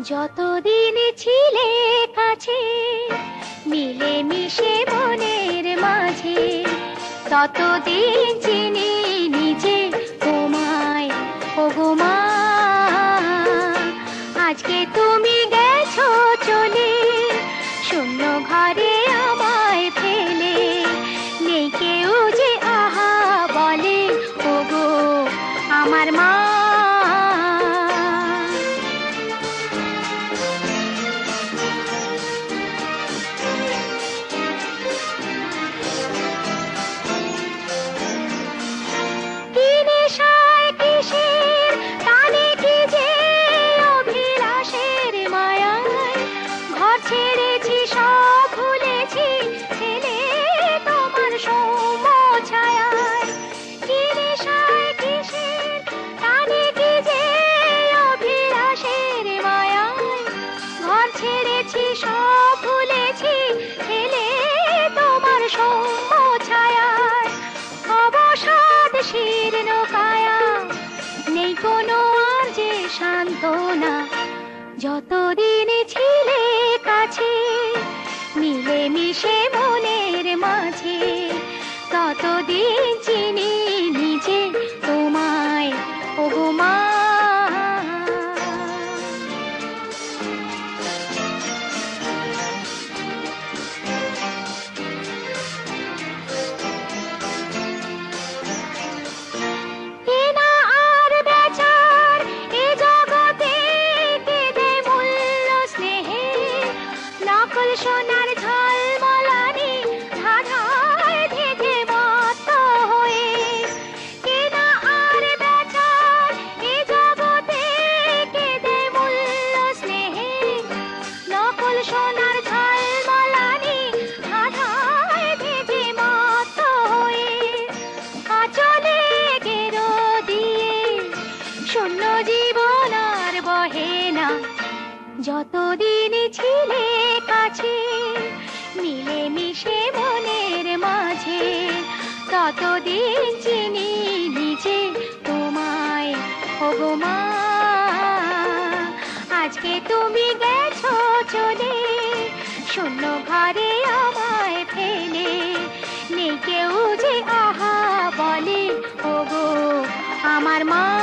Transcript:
যতদিন ছিলে কাছে মিলে মিশে মনের মাঝে, ততদিন চিনি নিজে তোমায়। ওগো মা, আজকে তুমি গেছো চলে শূন্য ঘরে আমায় ফেলে। নেই কেউ যে আহা বলে ওগো আমার মা। ছেড়েছি সব ভুলেছি ছেলে তোমার সৌম্য ছায়ায়। কি নেশায় কিসের টানে কি যে অভিলাষের মায়ায়, ঘর ছেড়েছি সব ভুলেছি ছেলে তোমার সৌম্য ছায়ায়। অবসাদ শীর্ণ কায়া, নেই কোনো আর যে সান্ত্বনা। যতদিন ছিলে কাছে মিলে মিশে মনের মাঝে, ততদিন চিনি নিজে তোমায়। ওগো মা, সোনার ঝলমলানি ধাঁধায় থেকে মত্ত হয়ে, কেনা আর বেচার এ জগতে কেঁদে মূল্য স্নেহে। নকল সোনার ঝলমলানি ধাঁধায় থেকে মত্ত হয়ে, আঁচলে গেরো দিয়ে শূন্য জীবন আর বহে না। যতদিন ছিলে কাছে মিলে মিশে মনের মাঝে, ততদিন চিনি নিজে তোমায়। ওগো মা, আজকে তুমি গেছো চলে শূন্য ঘরে আমায় ফেলে। নেই কেউ যে আহা বলে ওগো আমার মা।